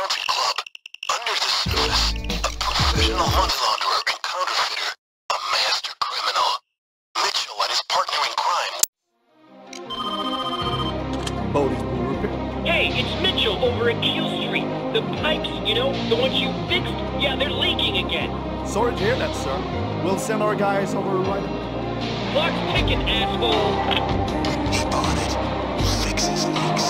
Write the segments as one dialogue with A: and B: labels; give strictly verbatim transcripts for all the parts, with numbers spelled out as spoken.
A: country club. Under the surface, a professional money launderer and counterfeiter. A master criminal. Mitchell and his partner in crime.
B: Bodie's Pool Repair.
C: Hey, it's Mitchell over at Keel Street. The pipes, you know, the ones you fixed, yeah, they're leaking again.
B: Sorry to hear that, sir. We'll send our guys over right away.
C: Clock ticking, asshole.
A: Keep on it. Fixes leaks.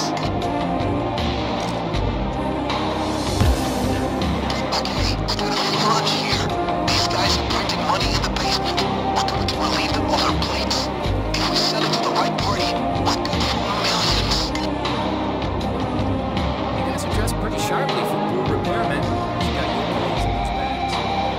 A: Okay, we got a free lunch here. These guys are printing money in the basement. We're going to relieve them of their plates. If we sell it to the right party, we're good for millions.
D: You guys are dressed pretty sharply for pool repairmen. You got your clothes in those bags.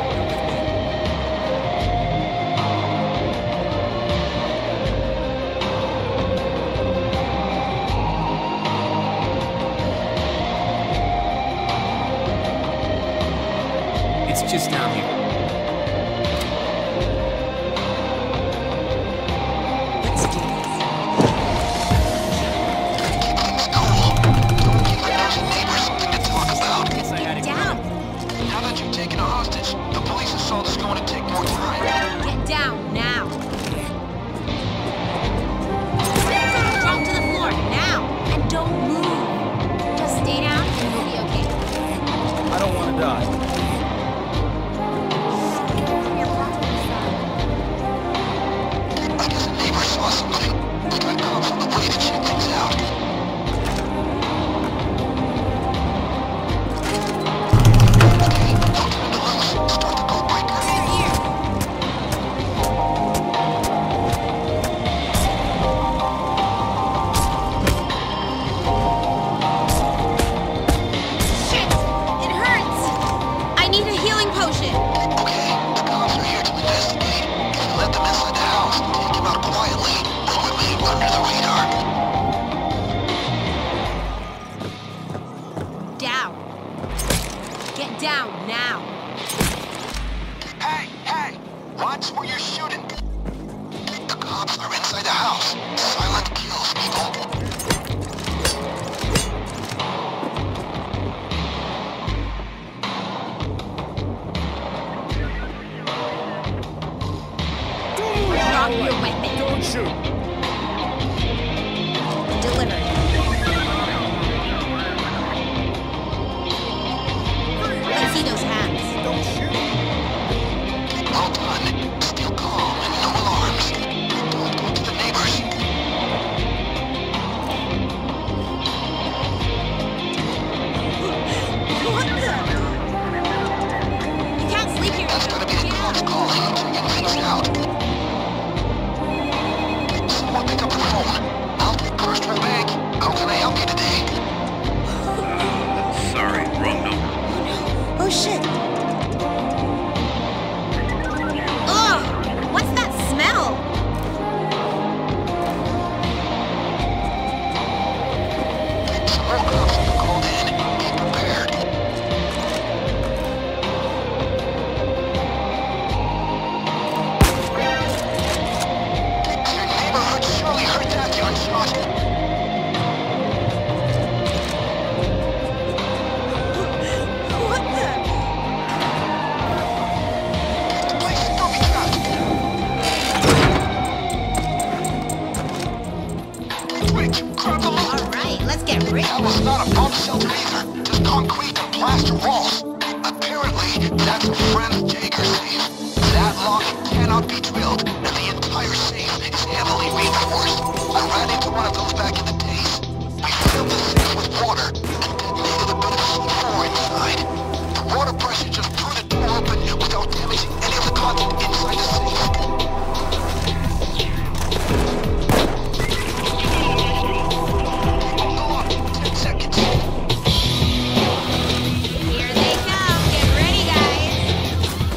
D: It's just down here.
E: Let's do this.
A: Keep things cool. Don't give the nosy neighbors something to talk about.
D: Guess I had it.
E: Down.
A: Now that you've taken a hostage, the police assault is going to take more time.
E: Get down now. Drop to the floor now. And don't move. Just stay down and you'll be okay.
B: I don't want to die.
A: I guess a neighbor saw something. We got cops on the way to check things out. Okay, don't turn it loose. Start the code breaker.
E: Shit! It hurts! I need a healing potion.
A: Okay, the cops are here to investigate. If you let them inside the house and take him out quietly, they'll remain under the radar.
E: Down. Get down now.
A: Hey, hey! Watch where you're shooting. The cops are inside the house. Silent kills, people.
E: Drop your weapon.
B: Don't shoot.
E: Delivered. Let's see those hands.
B: Don't shoot.
A: Well done. Still calm and no alarms. Don't go to the neighbors.
E: What the? You can't sleep here.
A: That's gotta be the cops calling and checking things out. Someone pick up the phone. I'll take Kirsten Bank. How can I help you today?
F: Sorry, wrong number.
E: Oh shit. Ugh! What's that smell?
A: Some more cops have been called in. Be prepared. Your neighborhood surely heard that gunshot.
E: What the?
A: The place is booby trapped. Quick, grab the loot.
E: Alright, let's get rich.
A: That was not a bomb shelter either. Just concrete and plaster walls. Apparently, that's a friend Jaeger safe. That lock cannot be drilled, and the entire safe is heavily reinforced. I ran into one of those back in the days. We filled the safe with water and detonated a bit of C four inside. The water pressure just blew the door open without damaging any of the content inside the safe. Hold on, ten seconds.
E: Here they come. Get ready, guys.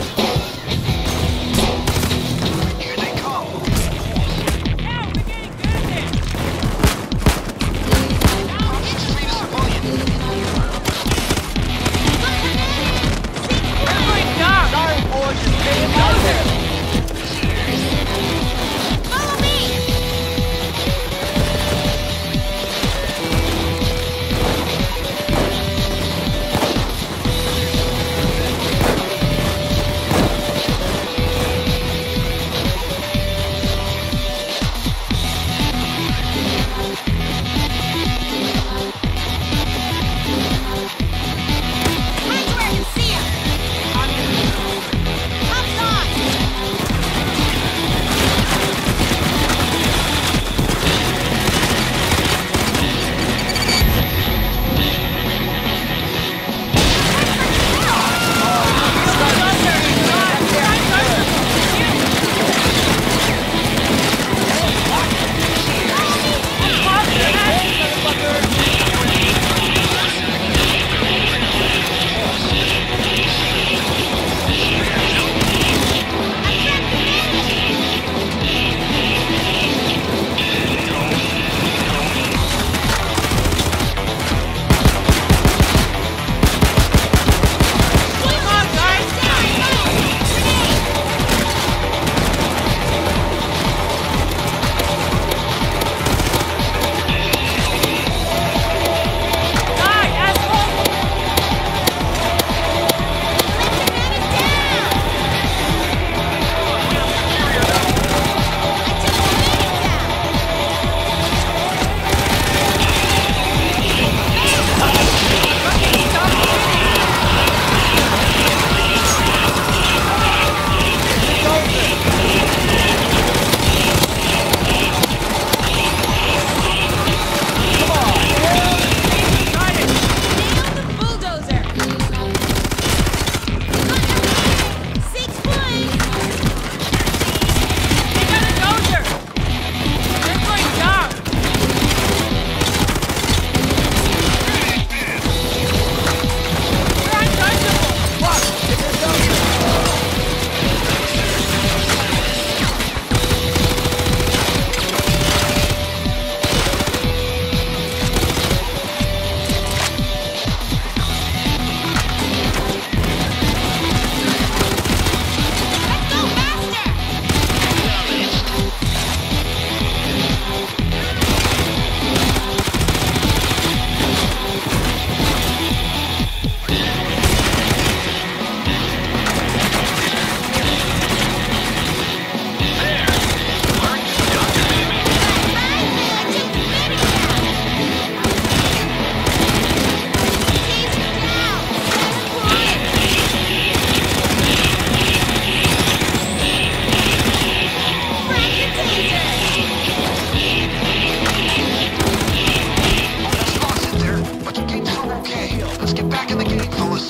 A: Let's get back in the game, fellas.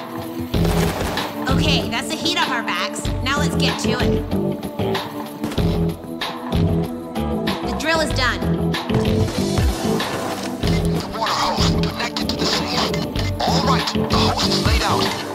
E: Okay, that's the heat off our backs. Now let's get to it. The drill is done.
A: The water hose connected to the safe. All right, the hose is laid out.